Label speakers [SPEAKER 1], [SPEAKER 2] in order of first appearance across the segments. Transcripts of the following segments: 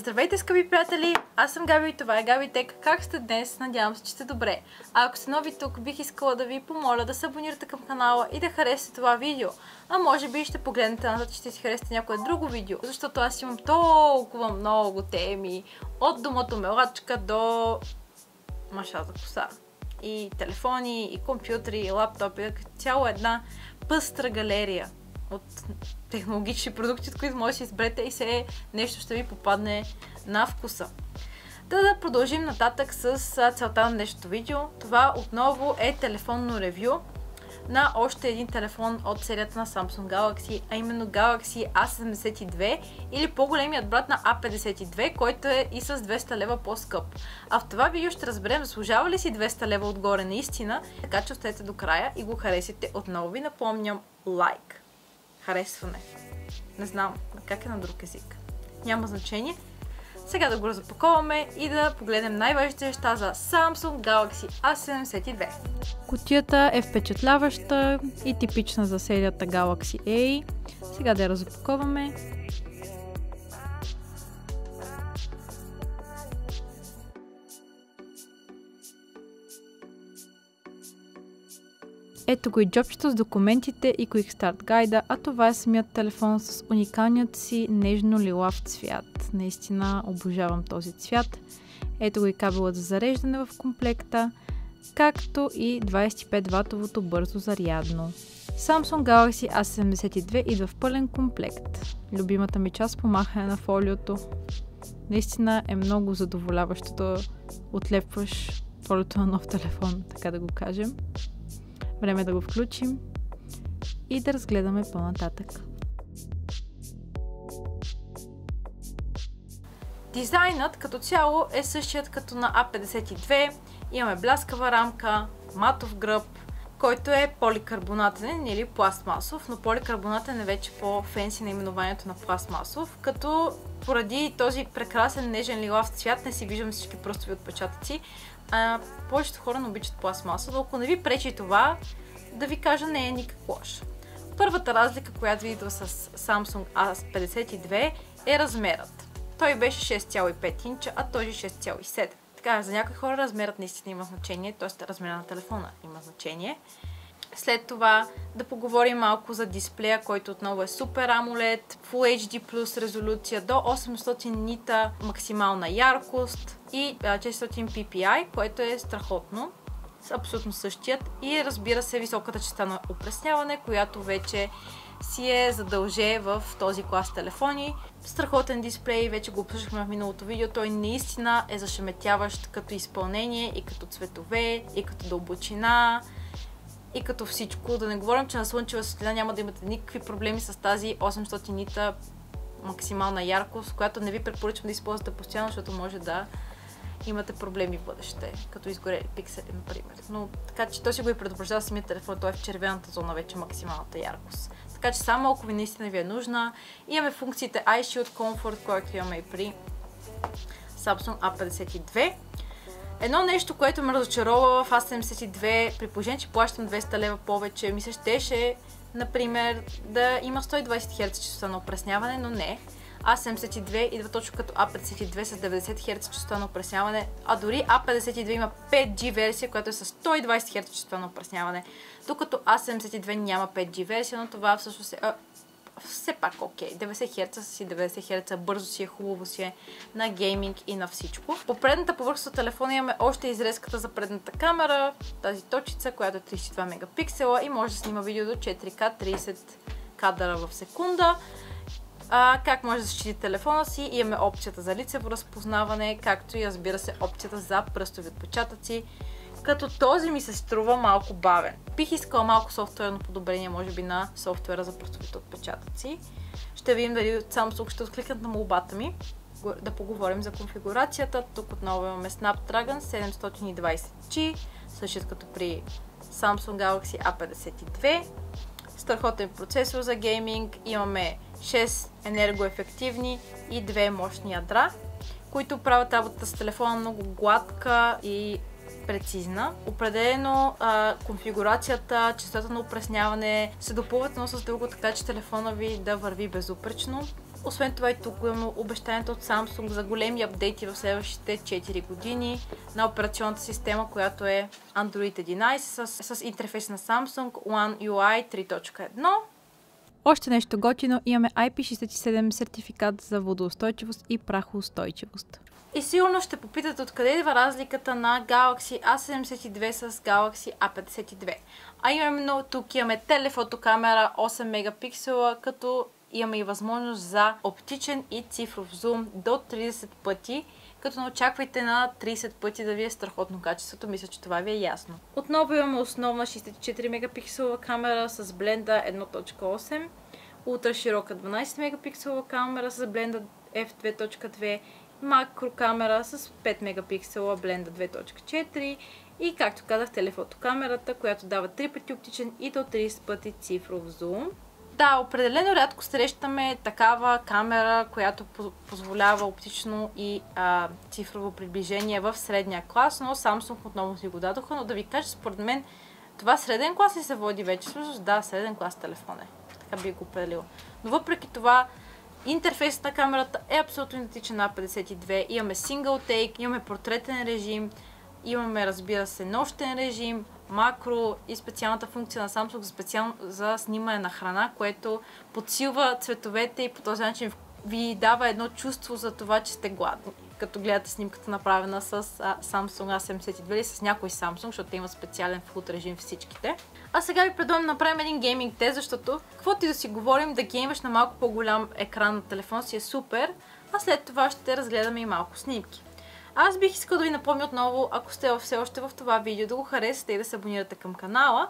[SPEAKER 1] Здравейте, скъпи приятели! Аз съм Габи и това е Габи Тек. Как сте днес? Надявам се, че сте добре. А ако сте нови тук, бих искала да ви помоля да се абонирате към канала и да харесате това видео. А може би ще погледнете назад и ще си харесате някое друго видео, защото аз имам толкова много теми. От думата мелачка до маша за коса. И телефони, и компютри, и лаптопи, цяло една пъстра галерия от технологични продукти, от които може да си изберете и все нещо ще ви попадне на вкуса. Да продължим нататък с целта на днешното видео. Това отново е телефонно ревю на още един телефон от серията на Samsung Galaxy, а именно Galaxy A72 или по-големият брат на A52, който е и с 200 лева по-скъп. А в това видео ще разберем заслужава ли си 200 лева отгоре наистина, така че останете до края и го харесайте. Отново ви напомням лайк. Харесване. Не знам как е на друг език. Няма значение. Сега да го разпаковаме и да погледнем най-важните неща за Samsung Galaxy A72. Кутията е впечатляваща и типична за серията Galaxy A. Сега да я разпаковаме. Ето го и джобчето с документите и Quick Start гайда, а това е самият телефон с уникалният си нежно-лилав цвят. Наистина обожавам този цвят. Ето го и кабелът за зареждане в комплекта, както и 25W бързо зарядно. Samsung Galaxy A72 идва в пълен комплект. Любимата ми част по махане на фолиото. Наистина е много задоволяващо да отлепваш фолиото на нов телефон, така да го кажем. Време е да го включим и да разгледаме по-нататък. Дизайнът като цяло е същият като на A52. Имаме бляскава рамка, матов гръб, който е поликарбонатен или пластмасов, но поликарбонатен е вече по-фенси наименованието на пластмасов, като поради този прекрасен нежен лилав цвят не си виждам всички пръстови отпечатъци. Повечето хора не обичат пластмаса, но ако не ви пречи това, да ви кажа, не е никак лош. Първата разлика, която идва с Samsung A52 е размерът. Той беше 6,5 инча, а този 6,7. Така, за някои хора размерът наистина има значение, т.е. размера на телефона има значение. След това да поговорим малко за дисплея, който отново е Super AMOLED, Full HD+ резолюция до 800 нита максимална яркост и 400 ppi, което е страхотно. Абсолютно същият. И разбира се високата честота на опресняване, която вече си е задълже в този клас телефони. Страхотен дисплей, вече го обсъждахме в миналото видео. Той наистина е зашеметяващ като изпълнение и като цветове, и като дълбочина, и като всичко. Да не говорим, че на слънчева светлина няма да имате никакви проблеми с тази 800 нита максимална яркост, която не ви препоръчвам да използвате постоянно, защото може да имате проблеми в бъдеще, като изгорели пиксели, например. Но така че той си го и предупреждава самия телефон, той е в червената зона вече максималната яркост. Така че само ако ви наистина ви е нужна, имаме функциите iShield Comfort, който имаме и при Samsung A52. Едно нещо, което ме разочарова в A72, при положение, че плащам 200 лева повече, ми се щеше, например, да има 120 Hz честота на опресняване, но не. A72 идва точно като A52 с 90 Hz честота на опресняване, а дори A52 има 5G версия, която е с 120 Hz честота на опресняване, докато A72 няма 5G версия, но това всъщност е все пак окей. 90 Hz си 90 Hz, бързо си е, хубаво си е на гейминг и на всичко. По предната повърхност от телефона имаме още изрезката за предната камера, тази точица, която е 32 мегапиксела и може да снима видео до 4K 30 кадъра в секунда. Как може да защити телефона си? Имаме опцията за лицево разпознаване, както и разбира се опцията за пръстови отпечатъци, като този ми се струва малко бавен. Бих искала малко софтуерно подобрение, може би на софтуера за пръстовите отпечатъци. Ще видим дали Samsung ще откликнат на молбата ми. Да поговорим за конфигурацията. Тук отново имаме Snapdragon 720G, същият като при Samsung Galaxy A52. Страхотен процесор за гейминг. Имаме 6 енергоефективни и 2 мощни ядра, които правят работата с телефона много гладка и прецизна. Определено конфигурацията, честотата на опресняване се допълват едно с друго, така че телефона ви да върви безупречно. Освен това и тук имаме обещанието от Samsung за големи апдейти в следващите 4 години на операционната система, която е Android 11 с интерфейс на Samsung One UI 3.1. Още нещо готино, имаме IP67 сертификат за водоустойчивост и прахоустойчивост. И сигурно ще попитате откъде идва разликата на Galaxy A72 с Galaxy A52. А именно тук имаме телефотокамера 8 мегапиксела, като имаме и възможност за оптичен и цифров зум до 30 пъти, като не очаквайте на 30 пъти да ви е страхотно качеството, мисля, че това ви е ясно. Отново имаме основна 64 мегапиксела камера с бленда 1.8, ултраширока 12 мегапиксела камера с бленда f2.2, макрокамера с 5 мегапиксела бленда 2.4 и, както казах, телефотокамерата, която дава 3 пъти оптичен и до 30 пъти цифров зум. Да, определено рядко срещаме такава камера, която позволява оптично и цифрово приближение в средния клас, но Samsung отново си го дадоха, но да ви кажа, според мен това среден клас ли се води вече? Всъщност да, среден клас телефон е. Така би го определила. Но въпреки това, интерфейсът на камерата е абсолютно идентичен на A52. Имаме Single Take, имаме портретен режим, имаме, разбира се, нощен режим, макро и специалната функция на Samsung за снимане на храна, което подсилва цветовете и по този начин ви дава едно чувство за това, че сте гладни. Като гледате снимката направена с Samsung A72 или с някой Samsung, защото те имат специален флут режим всичките. А сега ви предлагам да направим един гейминг тест, защото каквото и да си говорим, да геймваш на малко по-голям екран на телефон си е супер, а след това ще разгледаме и малко снимки. Аз бих искал да ви напомня отново, ако сте все още в това видео, да го харесате и да се абонирате към канала.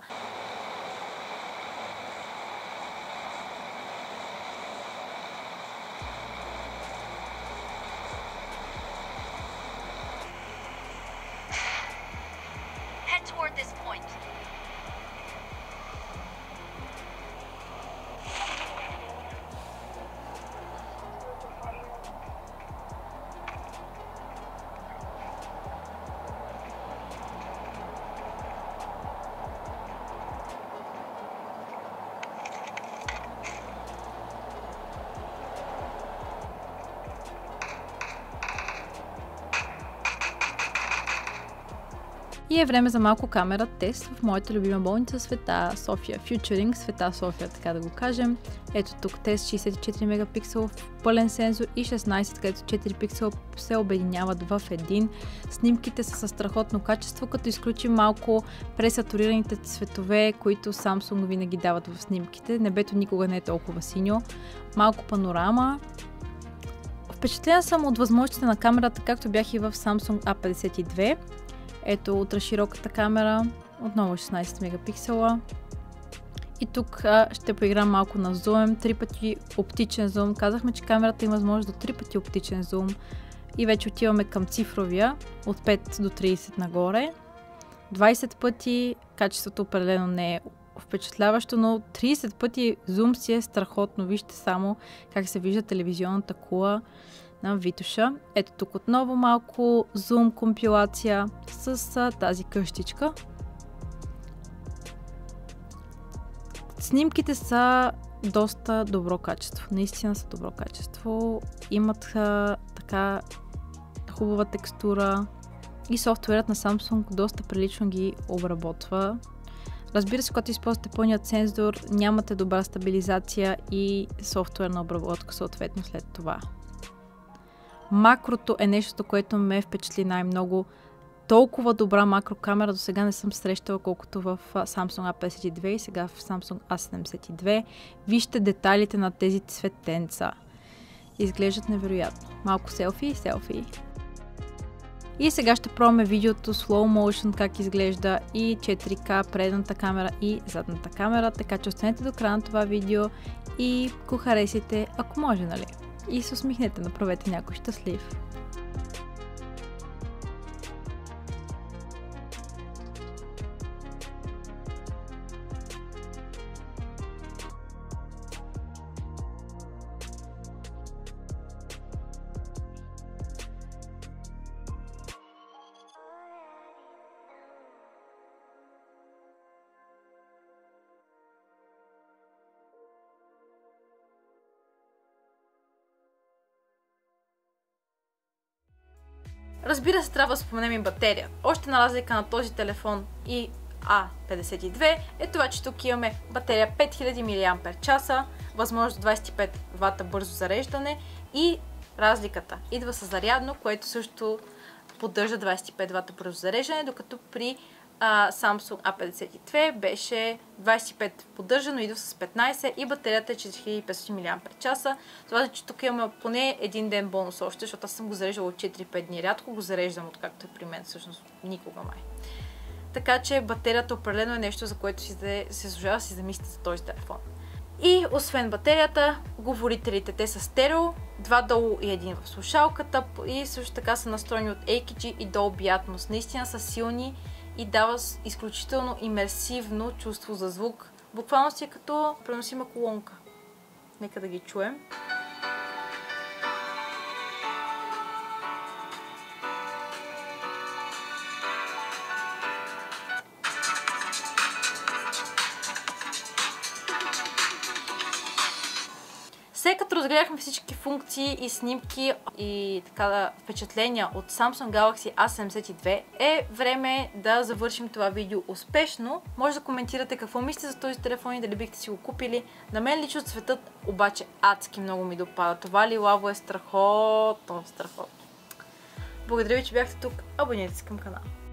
[SPEAKER 1] И е време за малко камера тест в моята любима болница Света София. Futuring Света София, така да го кажем. Ето тук тест 64 мегапиксел пълен сензор и 16, където 4 пиксела се обединяват в един. Снимките са със страхотно качество, като изключим малко пресатурираните цветове, които Samsung винаги дават в снимките. Небето никога не е толкова синьо. Малко панорама. Впечатлена съм от възможностите на камерата, както бях и в Samsung A52. Ето ултрашироката камера, отново 16 мегапиксела. И тук ще поиграм малко на зум, 3 пъти оптичен зум. Казахме, че камерата има възможност до 3 пъти оптичен зум. И вече отиваме към цифровия, от 5 до 30 нагоре. 20 пъти, качеството определено не е впечатляващо, но 30 пъти зум си е страхотно. Вижте само как се вижда телевизионната кула на Витоша. Ето тук отново малко зум компилация с тази къщичка. Снимките са доста добро качество. Наистина са добро качество. Имат така хубава текстура и софтуерът на Samsung доста прилично ги обработва. Разбира се, когато използвате пълният сензор, нямате добра стабилизация и софтуерна обработка съответно след това. Макрото е нещо, което ме впечатли най-много. Толкова добра макрокамера до сега не съм срещала, колкото в Samsung A52 и сега в Samsung A72. Вижте детайлите на тези цветенца. Изглеждат невероятно. Малко селфи и селфи. И сега ще пробваме видеото slow motion, как изглежда и 4K предната камера и задната камера. Така че останете до края на това видео и го харесайте, ако може, нали? И се усмихнете, направете някой щастлив. Разбира се, трябва да споменем и батерия. Още една разлика на този телефон и A52 е това, че тук имаме батерия 5000 мАч, възможност 25 W бързо зареждане и разликата идва с зарядно, което също поддържа 25 W бързо зареждане, докато при Samsung A52 беше 25 поддържано, идва с 15 и батерията е 4500 мАч. Това че тук имаме поне един ден бонус още, защото аз съм го зареждала от 4-5 дни. Рядко го зареждам, откакто е при мен, всъщност никога май. Така че батерията определено е нещо, за което се заслужава да си замислите за този телефон. И освен батерията, говорителите, те са стерео, два долу и един в слушалката и също така са настроени от AKG и Dolby Atmos. Наистина са силни и дава изключително имерсивно чувство за звук. Буквално си е като преносима колонка. Нека да ги чуем. След като разгледахме всички функции и снимки и така впечатления от Samsung Galaxy A72, е време да завършим това видео успешно. Може да коментирате какво мислите за този телефон и дали бихте си го купили. На мен лично цветът обаче адски много ми допада. Това лилаво е страхотно. Благодаря ви, че бяхте тук. Абонирайте се към канала.